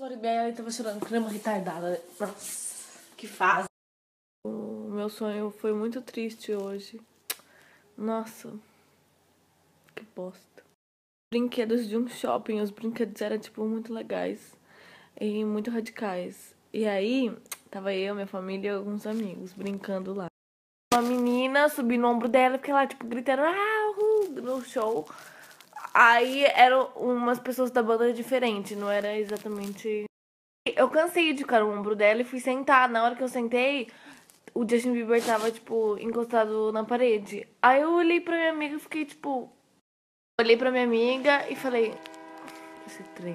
Floribela tava chorando porque era uma retardada. Nossa, que fase. O meu sonho foi muito triste hoje. Nossa, que bosta. Brinquedos de um shopping, os brinquedos eram, tipo, muito legais e muito radicais. E aí, tava eu, minha família e alguns amigos brincando lá. Uma menina subiu no ombro dela e fiquei lá, tipo, gritando no show. Aí eram umas pessoas da banda diferentes, não era exatamente... Eu cansei de ficar no ombro dela e fui sentar. Na hora que eu sentei, o Justin Bieber tava, tipo, encostado na parede. Aí eu olhei pra minha amiga e fiquei, tipo... Olhei pra minha amiga e falei... Esse trem...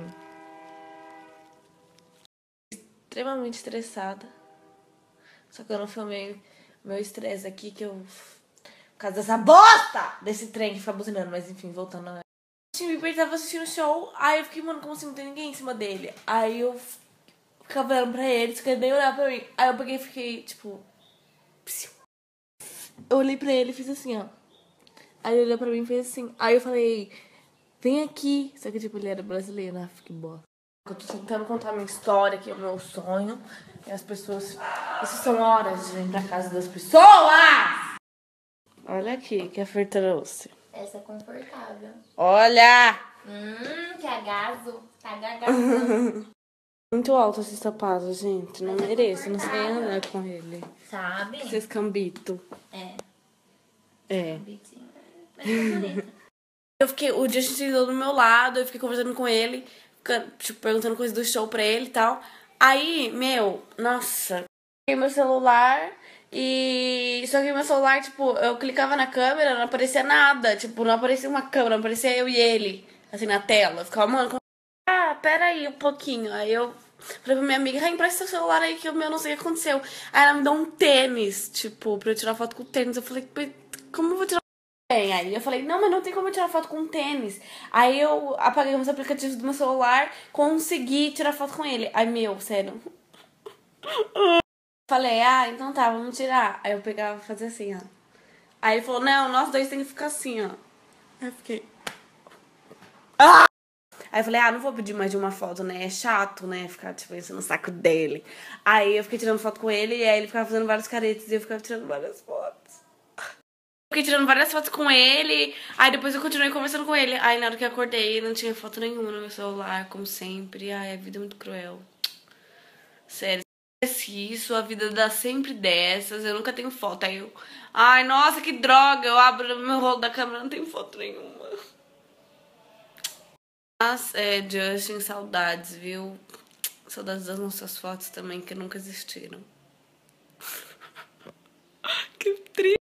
Extremamente estressada. Só que eu não filmei meu estresse aqui, que eu... Por causa dessa bosta desse trem que fica buzinando. Mas enfim, voltando a... O Justin Bieber tava assistindo o show. Aí eu fiquei, mano, como assim não tem ninguém em cima dele? Aí eu ficava olhando pra ele, só que ele nem olhava pra mim. Aí eu peguei e fiquei, tipo... Eu olhei pra ele e fiz assim, ó. Aí ele olhou pra mim e fez assim. Aí eu falei, vem aqui. Só que, tipo, ele era brasileiro. Ah, que bosta. Eu tô tentando contar a minha história, que é o meu sonho. E as pessoas... Isso são horas de vir pra casa das pessoas! Olha aqui, que a Fer trouxe. Essa é confortável. Olha! Que agaso. Tá gagasando. Muito alto esse sapato, gente. Não mereço. Não sei andar com ele. Sabe? Esses cambitos. É. Bitinho. Mas é bonita. Eu fiquei, o Justin sentou do meu lado, eu fiquei conversando com ele, tipo, perguntando coisas do show pra ele e tal. Aí, nossa, peguei meu celular e... Só que meu celular, tipo, eu clicava na câmera, não aparecia nada. Tipo, não aparecia uma câmera, não aparecia eu e ele, assim, na tela. Eu ficava, mano, pera aí um pouquinho. Aí eu falei pra minha amiga, empresta seu celular aí que o meu não sei o que aconteceu. Aí ela me deu um tênis, tipo, pra eu tirar foto com o tênis. Eu falei, como eu vou tirar bem, aí eu falei, não, mas não tem como eu tirar foto com tênis. Aí eu apaguei os aplicativos do meu celular, consegui tirar foto com ele. Aí, sério. Falei, então tá, vamos tirar. Aí eu pegava e fazia assim, ó. Aí ele falou, não, nós dois tem que ficar assim, ó. Aí eu fiquei... Aí eu falei, não vou pedir mais de uma foto, né? É chato, né? Ficar, tipo, isso no saco dele. Aí eu fiquei tirando foto com ele, e aí ele ficava fazendo vários caretes, e eu ficava tirando várias fotos. Fiquei tirando várias fotos com ele. Aí depois eu continuei conversando com ele. Aí na hora que eu acordei, não tinha foto nenhuma no meu celular, como sempre. Ai, a vida é muito cruel. Sério. Se isso, a vida dá sempre dessas. Eu nunca tenho foto. Aí eu... Ai, nossa, que droga. Eu abro o meu rolo da câmera, não tem foto nenhuma. Mas, Justin, saudades, viu? Saudades das nossas fotos também, que nunca existiram. Que triste.